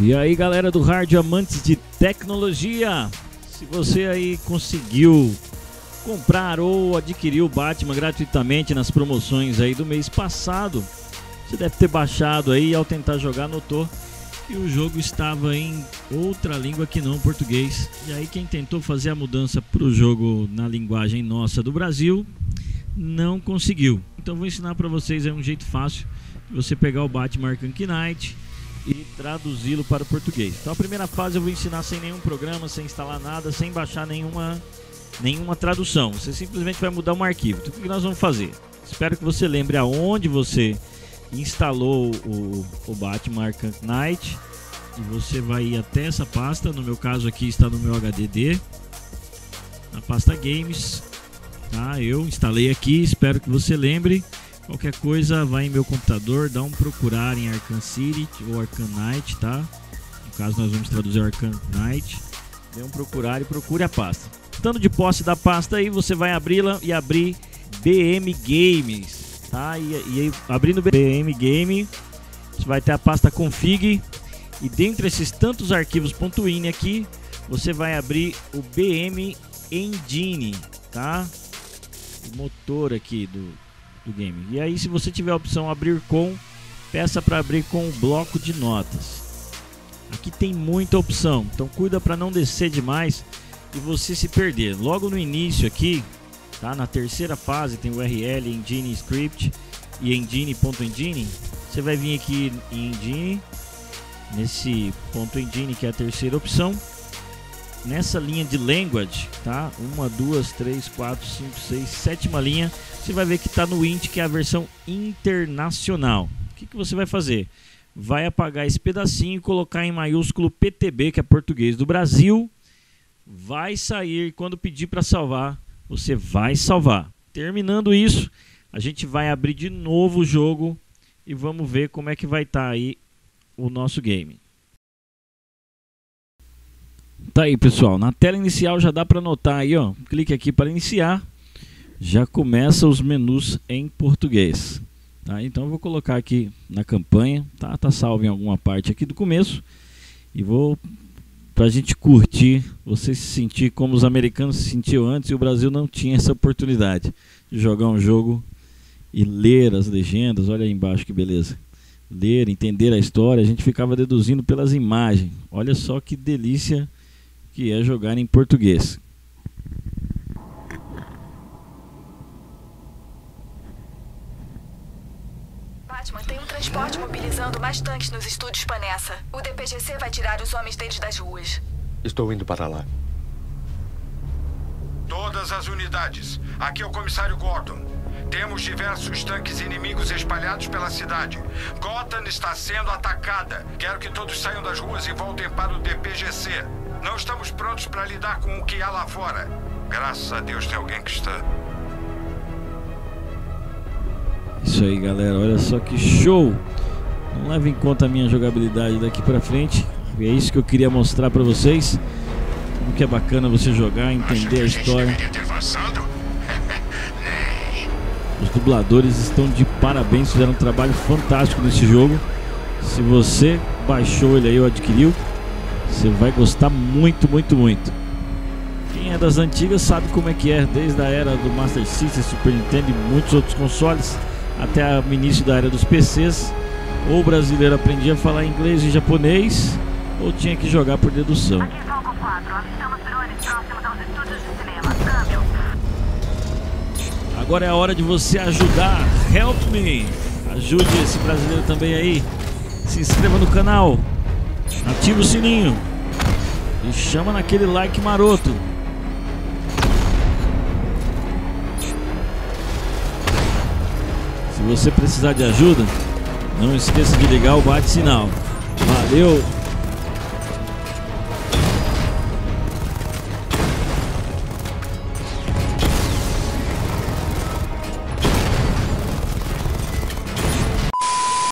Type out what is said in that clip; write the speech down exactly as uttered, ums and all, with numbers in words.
E aí, galera do Hard, amantes de tecnologia, se você aí conseguiu comprar ou adquirir o Batman gratuitamente nas promoções aí do mês passado, você deve ter baixado aí, ao tentar jogar notou que o jogo estava em outra língua que não português. E aí quem tentou fazer a mudança para o jogo na linguagem nossa do Brasil não conseguiu. Então vou ensinar para vocês aí um jeito fácil de você pegar o Batman Arkham Knight e traduzi-lo para o português. Então a primeira fase eu vou ensinar sem nenhum programa, sem instalar nada, sem baixar nenhuma, nenhuma tradução. Você simplesmente vai mudar um arquivo. Então o que nós vamos fazer? Espero que você lembre aonde você instalou o, o Batman Arkham Knight. E você vai ir até essa pasta. No meu caso aqui está no meu H D D, na pasta Games, tá? Eu instalei aqui, espero que você lembre. Qualquer coisa, vai em meu computador, dá um procurar em Arkham City ou Arkham Knight, tá? No caso nós vamos traduzir Arkham Knight. Dê um procurar e procure a pasta. Estando de posse da pasta aí, você vai abri-la e abrir B M Games, tá? E, e aí, abrindo B M Game, você vai ter a pasta config. E dentre esses tantos arquivos .ini aqui, você vai abrir o B M Engine, tá? O motor aqui do, do game. E aí, se você tiver a opção abrir com, peça para abrir com o bloco de notas. Aqui tem muita opção, então cuida para não descer demais e você se perder. Logo no início aqui, tá? Na terceira fase tem o U R L, Engine Script e Engine.engine. Você vai vir aqui em Engine, nesse ponto engine que é a terceira opção. Nessa linha de language, tá? Uma, duas, três, quatro, cinco, seis, sétima linha. Você vai ver que está no int, que é a versão internacional. O que, que você vai fazer? Vai apagar esse pedacinho e colocar em maiúsculo P T B, que é português do Brasil. Vai sair, quando pedir para salvar, você vai salvar. Terminando isso, a gente vai abrir de novo o jogo e vamos ver como é que vai estar aí o nosso game. Tá aí, pessoal, na tela inicial já dá para notar aí, ó, clique aqui para iniciar, já começa os menus em português, tá? Então eu vou colocar aqui na campanha, tá? Tá salvo em alguma parte aqui do começo e vou, pra gente curtir, você se sentir como os americanos se sentiam antes e o Brasil não tinha essa oportunidade de jogar um jogo e ler as legendas. Olha aí embaixo que beleza. Ler, entender a história, a gente ficava deduzindo pelas imagens. Olha só que delícia que é jogar em português. Batman tem um transporte mobilizando mais tanques nos estúdios Panessa. O D P G C vai tirar os homens deles das ruas. Estou indo para lá. Todas as unidades. Aqui é o comissário Gordon. Temos diversos tanques inimigos espalhados pela cidade. Gotham está sendo atacada. Quero que todos saiam das ruas e voltem para o D P G C. Não estamos prontos para lidar com o que há lá fora. Graças a Deus tem alguém que está. Isso aí, galera. Olha só que show. Não leve em conta a minha jogabilidade daqui pra frente. É isso que eu queria mostrar pra vocês. Como que é bacana você jogar, entender a história. Os dubladores estão de parabéns, fizeram um trabalho fantástico nesse jogo. Se você baixou ele aí ou adquiriu, você vai gostar muito, muito, muito. Quem é das antigas sabe como é que é, desde a era do Master System, Super Nintendo e muitos outros consoles, até o início da era dos P Cs. Ou o brasileiro aprendia a falar inglês e japonês, ou tinha que jogar por dedução. Aqui Falcon quatro, avistamos drones próximos aos estúdios de cinema. Câmbio. Agora é a hora de você ajudar. Help me! Ajude esse brasileiro também aí. Se inscreva no canal, ativa o sininho e chama naquele like maroto. Se você precisar de ajuda, não esqueça de ligar o bate-sinal. Valeu!